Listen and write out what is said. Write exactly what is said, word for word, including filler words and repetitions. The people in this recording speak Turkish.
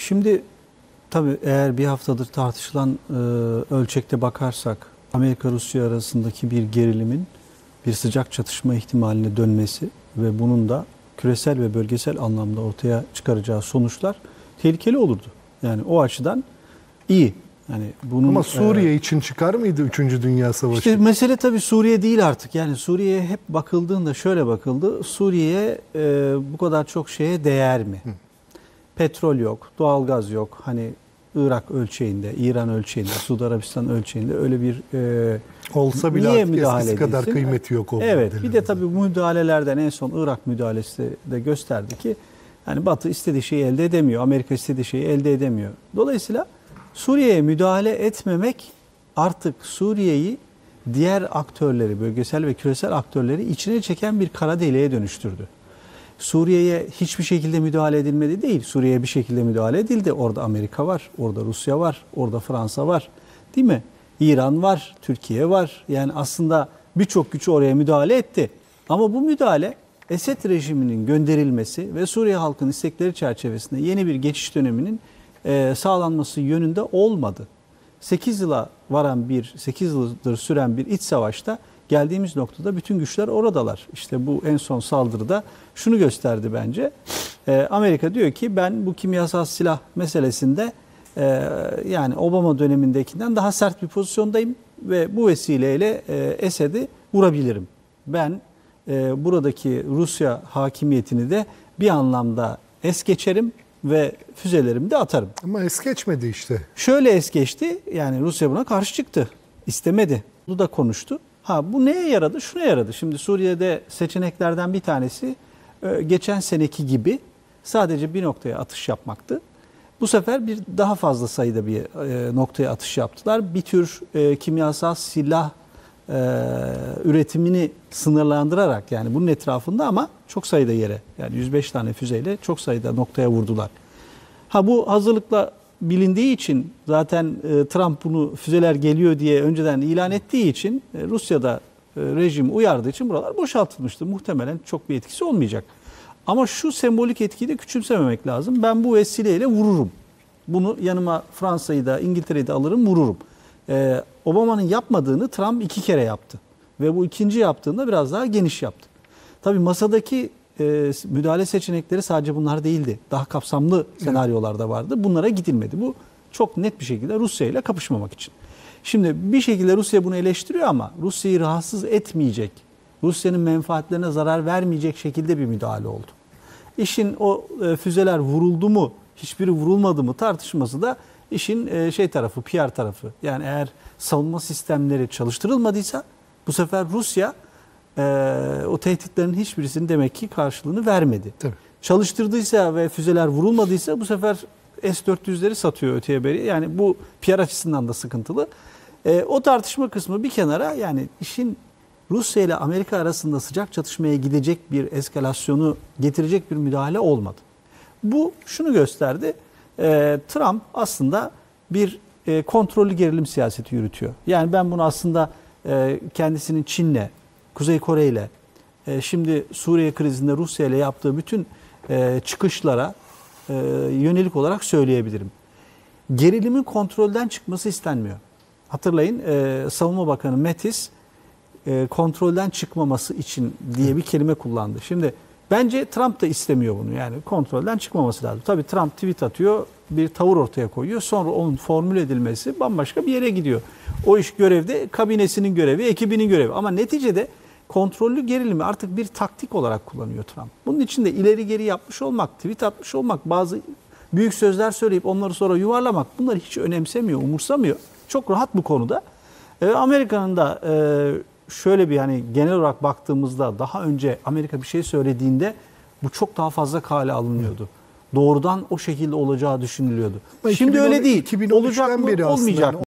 Şimdi tabii eğer bir haftadır tartışılan e, ölçekte bakarsak Amerika-Rusya arasındaki bir gerilimin bir sıcak çatışma ihtimaline dönmesi ve bunun da küresel ve bölgesel anlamda ortaya çıkaracağı sonuçlar tehlikeli olurdu. Yani o açıdan iyi. Yani bunun, Ama Suriye e, için çıkar mıydı üçüncü Dünya Savaşı? İşte mesele tabii Suriye değil artık. Yani Suriye'ye hep bakıldığında şöyle bakıldı. Suriye e, bu kadar çok şeye değer mi? Hı. Petrol yok, doğalgaz yok. Hani Irak ölçeğinde, İran ölçeğinde, Suudi Arabistan ölçeğinde öyle bir e, olsa bile niye artık müdahale eskisi kadar edilsin? kıymeti yok oldu. Evet, bir de tabii bu müdahalelerden en son Irak müdahalesi de gösterdi ki yani Batı istediği şeyi elde edemiyor, Amerika istediği şeyi elde edemiyor. Dolayısıyla Suriye'ye müdahale etmemek artık Suriye'yi diğer aktörleri, bölgesel ve küresel aktörleri içine çeken bir kara deliğe dönüştürdü. Suriye'ye hiçbir şekilde müdahale edilmedi değil. Suriye'ye bir şekilde müdahale edildi. Orada Amerika var, orada Rusya var, orada Fransa var. Değil mi? İran var, Türkiye var. Yani aslında birçok güç oraya müdahale etti. Ama bu müdahale Esed rejiminin gönderilmesi ve Suriye halkının istekleri çerçevesinde yeni bir geçiş döneminin e, sağlanması yönünde olmadı. sekiz yıla varan bir, sekiz yıldır süren bir iç savaşta geldiğimiz noktada bütün güçler oradalar. İşte bu en son saldırıda şunu gösterdi bence. E, Amerika diyor ki ben bu kimyasal silah meselesinde e, yani Obama dönemindekinden daha sert bir pozisyondayım ve bu vesileyle e, Esed'i vurabilirim. Ben e, buradaki Rusya hakimiyetini de bir anlamda es geçerim ve füzelerimi de atarım. Ama es geçmedi işte. Şöyle es geçti, yani Rusya buna karşı çıktı. İstemedi. Bu da konuştu. Ha bu neye yaradı? Şuna yaradı. Şimdi Suriye'de seçeneklerden bir tanesi geçen seneki gibi sadece bir noktaya atış yapmaktı. Bu sefer bir daha fazla sayıda bir noktaya atış yaptılar. Bir tür kimyasal silah üretimini sınırlandırarak, yani bunun etrafında ama çok sayıda yere, yani yüz beş tane füzeyle çok sayıda noktaya vurdular. Ha bu hazırlıkla bilindiği için zaten e, Trump bunu füzeler geliyor diye önceden ilan ettiği için e, Rusya'da e, rejim uyardığı için buralar boşaltılmıştır. Muhtemelen çok bir etkisi olmayacak. Ama şu sembolik etkiyi de küçümsememek lazım. Ben bu vesileyle vururum. Bunu yanıma Fransa'yı da İngiltere'yi de alırım, vururum. E, Obama'nın yapmadığını Trump iki kere yaptı. Ve bu ikinci yaptığında biraz daha geniş yaptı. Tabii masadaki e, müdahale seçenekleri sadece bunlar değildi. Daha kapsamlı senaryolar da vardı. Bunlara gidilmedi. Bu çok net bir şekilde Rusya ile kapışmamak için. Şimdi bir şekilde Rusya bunu eleştiriyor ama Rusya'yı rahatsız etmeyecek, Rusya'nın menfaatlerine zarar vermeyecek şekilde bir müdahale oldu. İşin o e, füzeler vuruldu mu, hiçbiri vurulmadı mı tartışması da işin e, şey tarafı, P R tarafı. Yani eğer savunma sistemleri çalıştırılmadıysa bu sefer Rusya e, o tehditlerin hiçbirisinin demek ki karşılığını vermedi. Tabii. Çalıştırdıysa ve füzeler vurulmadıysa bu sefer S dört yüzleri satıyor öteye beri. Yani bu P R açısından da sıkıntılı. E, o tartışma kısmı bir kenara, yani işin Rusya ile Amerika arasında sıcak çatışmaya gidecek bir eskalasyonu getirecek bir müdahale olmadı. Bu şunu gösterdi. E, Trump aslında bir e, kontrollü gerilim siyaseti yürütüyor. Yani ben bunu aslında e, kendisinin Çin'le, Kuzey Kore ile, e, şimdi Suriye krizinde Rusya ile yaptığı bütün e, çıkışlara e, yönelik olarak söyleyebilirim. Gerilimin kontrolden çıkması istenmiyor. Hatırlayın e, Savunma Bakanı Mattis e, kontrolden çıkmaması için diye bir kelime kullandı. Şimdi bence Trump da istemiyor bunu, yani kontrolden çıkmaması lazım. Tabii Trump tweet atıyor, bir tavır ortaya koyuyor, sonra onun formüle edilmesi bambaşka bir yere gidiyor. O iş görevde kabinesinin görevi, ekibinin görevi, ama neticede kontrollü gerilimi artık bir taktik olarak kullanıyor Trump. Bunun için de ileri geri yapmış olmak, tweet atmış olmak, bazı büyük sözler söyleyip onları sonra yuvarlamak, bunları hiç önemsemiyor, umursamıyor. Çok rahat bu konuda. Ee, Amerika'nın da e, şöyle bir, hani genel olarak baktığımızda daha önce Amerika bir şey söylediğinde bu çok daha fazla kale alınıyordu. Doğrudan o şekilde olacağı düşünülüyordu. Şimdi öyle değil. Olacak mı, olmayacak mı?